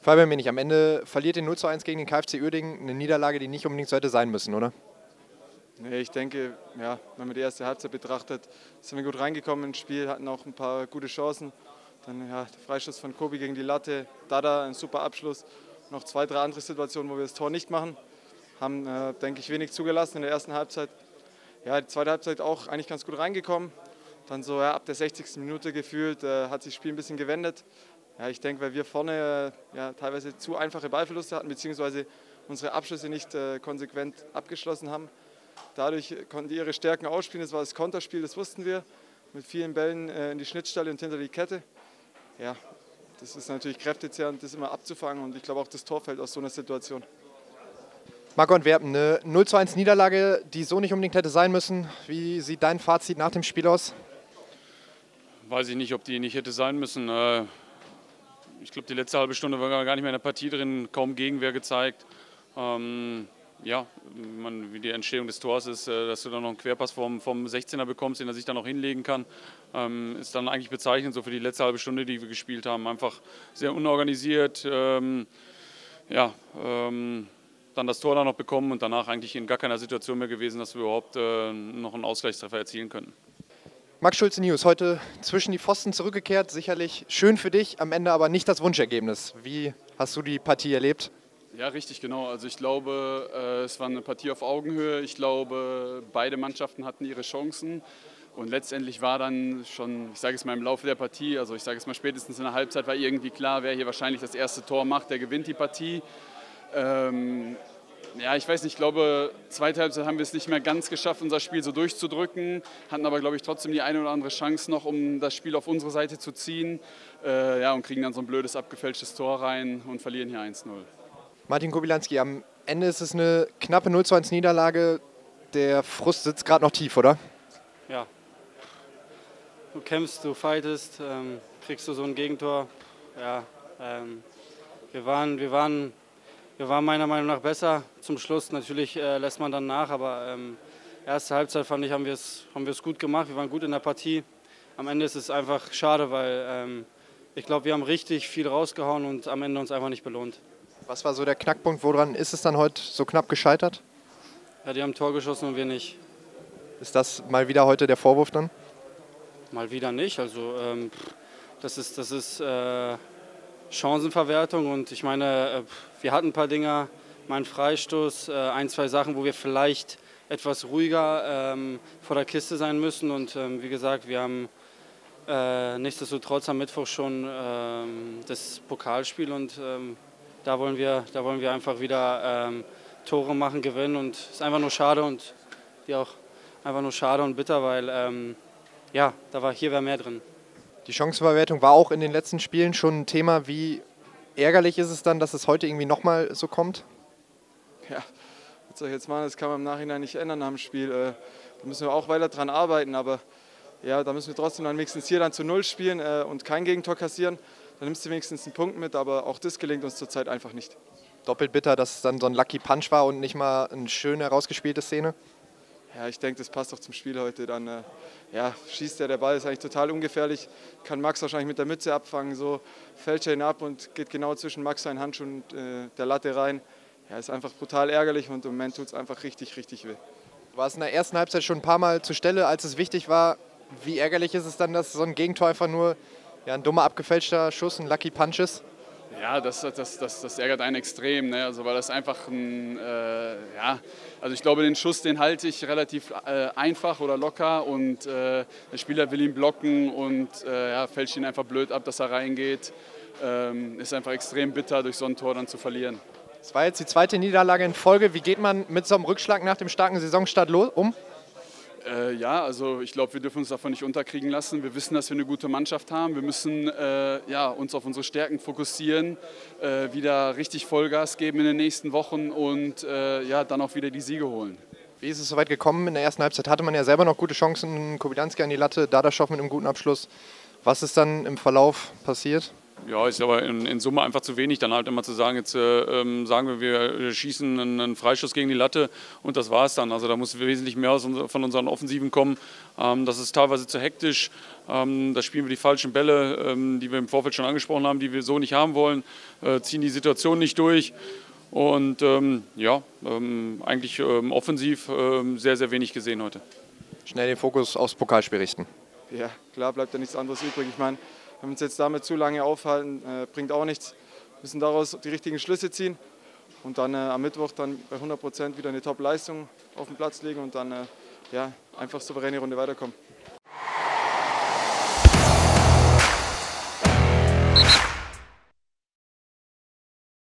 Fabian Wenig, am Ende verliert den 0:1 gegen den KFC Uerdingen, eine Niederlage, die nicht unbedingt so hätte sein müssen, oder? Nee, ich denke, ja, wenn man die erste Halbzeit betrachtet, sind wir gut reingekommen ins Spiel, hatten auch ein paar gute Chancen. Dann ja, der Freistoß von Kobi gegen die Latte, Dada, ein super Abschluss. Noch 2, 3 andere Situationen, wo wir das Tor nicht machen. Haben, denke ich, wenig zugelassen in der ersten Halbzeit. Ja, die zweite Halbzeit auch eigentlich ganz gut reingekommen. Dann so ja, ab der 60. Minute gefühlt hat sich das Spiel ein bisschen gewendet. Ja, ich denke, weil wir vorne ja, teilweise zu einfache Ballverluste hatten, beziehungsweise unsere Abschlüsse nicht konsequent abgeschlossen haben. Dadurch konnten die ihre Stärken ausspielen. Das war das Konterspiel, das wussten wir. Mit vielen Bällen in die Schnittstelle und hinter die Kette. Ja, das ist natürlich kräftezehrend, das immer abzufangen. Und ich glaube auch, das Tor fällt aus so einer Situation. Marco Antwerpen, eine 0:1 Niederlage, die so nicht unbedingt hätte sein müssen. Wie sieht dein Fazit nach dem Spiel aus? Weiß ich nicht, ob die nicht hätte sein müssen. Ich glaube, die letzte halbe Stunde war gar nicht mehr in der Partie drin, kaum Gegenwehr gezeigt. Ja, wie die Entstehung des Tors ist, dass du dann noch einen Querpass vom 16er bekommst, den er sich dann noch hinlegen kann, ist dann eigentlich bezeichnend so für die letzte halbe Stunde, die wir gespielt haben. Einfach sehr unorganisiert, dann das Tor dann noch bekommen und danach eigentlich in gar keiner Situation mehr gewesen, dass wir überhaupt noch einen Ausgleichstreffer erzielen könnten. Max Schulze News, heute zwischen die Pfosten zurückgekehrt, sicherlich schön für dich, am Ende aber nicht das Wunschergebnis. Wie hast du die Partie erlebt? Ja, richtig, genau. Also ich glaube, es war eine Partie auf Augenhöhe. Ich glaube, beide Mannschaften hatten ihre Chancen. Und letztendlich war dann schon, ich sage es mal im Laufe der Partie, also ich sage es mal spätestens in der Halbzeit, war irgendwie klar, wer hier wahrscheinlich das erste Tor macht, der gewinnt die Partie. Ja, ich weiß nicht, ich glaube, zweite Halbzeit haben wir es nicht mehr ganz geschafft, unser Spiel so durchzudrücken, hatten aber, glaube ich, trotzdem die eine oder andere Chance noch, um das Spiel auf unsere Seite zu ziehen, und kriegen dann so ein blödes, abgefälschtes Tor rein und verlieren hier 1:0. Martin Kobylanski, am Ende ist es eine knappe 0:1 Niederlage. Der Frust sitzt gerade noch tief, oder? Ja. Du kämpfst, du fightest, kriegst du so ein Gegentor. Ja, wir waren meiner Meinung nach besser. Zum Schluss natürlich lässt man dann nach, aber erste Halbzeit fand ich, haben wir es gut gemacht. Wir waren gut in der Partie. Am Ende ist es einfach schade, weil ich glaube, wir haben richtig viel rausgehauen und am Ende uns einfach nicht belohnt. Was war so der Knackpunkt? Woran ist es dann heute so knapp gescheitert? Ja, die haben ein Tor geschossen und wir nicht. Ist das mal wieder heute der Vorwurf dann? Mal wieder nicht. Also das ist Chancenverwertung und ich meine, wir hatten ein paar Dinger, mal einen Freistoß, 1, 2 Sachen, wo wir vielleicht etwas ruhiger vor der Kiste sein müssen und wie gesagt, wir haben nichtsdestotrotz am Mittwoch schon das Pokalspiel und da wollen wir einfach wieder Tore machen, gewinnen und es ist einfach nur schade und einfach nur schade und bitter, weil hier wäre mehr drin. Die Chancenverwertung war auch in den letzten Spielen schon ein Thema. Wie ärgerlich ist es dann, dass es heute irgendwie nochmal so kommt? Ja, was soll ich jetzt machen? Das kann man im Nachhinein nicht ändern nach dem Spiel. Da müssen wir auch weiter dran arbeiten, aber ja, da müssen wir trotzdem dann wenigstens hier dann zu 0 spielen und kein Gegentor kassieren. Dann nimmst du wenigstens einen Punkt mit, aber auch das gelingt uns zurzeit einfach nicht. Doppelt bitter, dass es dann so ein Lucky Punch war und nicht mal eine schön herausgespielte Szene? Ja, ich denke, das passt auch zum Spiel heute. Dann schießt der Ball, ist eigentlich total ungefährlich. Kann Max wahrscheinlich mit der Mütze abfangen. So fällt er ihn ab und geht genau zwischen Max seinen Handschuh und der Latte rein. Ja, ist einfach brutal ärgerlich und im Moment tut es einfach richtig, richtig weh. Du warst in der ersten Halbzeit schon ein paar Mal zur Stelle, als es wichtig war. Wie ärgerlich ist es dann, dass so ein Gegentor einfach nur ein dummer, abgefälschter Schuss, ein Lucky Punch ist? Ja, das ärgert einen extrem, ne? Also weil das einfach also ich glaube, den Schuss, den halte ich relativ einfach oder locker und der Spieler will ihn blocken und fälscht ihn einfach blöd ab, dass er reingeht. Ist einfach extrem bitter, durch so ein Tor dann zu verlieren. Das war jetzt die zweite Niederlage in Folge. Wie geht man mit so einem Rückschlag nach dem starken Saisonstart um? Also ich glaube, wir dürfen uns davon nicht unterkriegen lassen. Wir wissen, dass wir eine gute Mannschaft haben. Wir müssen uns auf unsere Stärken fokussieren, wieder richtig Vollgas geben in den nächsten Wochen und dann auch wieder die Siege holen. Wie ist es soweit gekommen? In der ersten Halbzeit hatte man ja selber noch gute Chancen. Kobylanski an die Latte, Dadaschow mit einem guten Abschluss. Was ist dann im Verlauf passiert? Ja, ist aber in Summe einfach zu wenig, dann halt immer zu sagen, jetzt sagen wir schießen einen Freistoß gegen die Latte und das war es dann. Also da muss wesentlich mehr von unseren Offensiven kommen. Das ist teilweise zu hektisch. Da spielen wir die falschen Bälle, die wir im Vorfeld schon angesprochen haben, die wir so nicht haben wollen, ziehen die Situation nicht durch. Und eigentlich offensiv sehr, sehr wenig gesehen heute. Schnell den Fokus aufs Pokalspiel richten. Ja, klar bleibt da nichts anderes übrig. Ich meine, wenn wir uns jetzt damit zu lange aufhalten, bringt auch nichts. Wir müssen daraus die richtigen Schlüsse ziehen und dann am Mittwoch dann bei 100% wieder eine Top-Leistung auf den Platz legen und dann einfach souveräne Runde weiterkommen.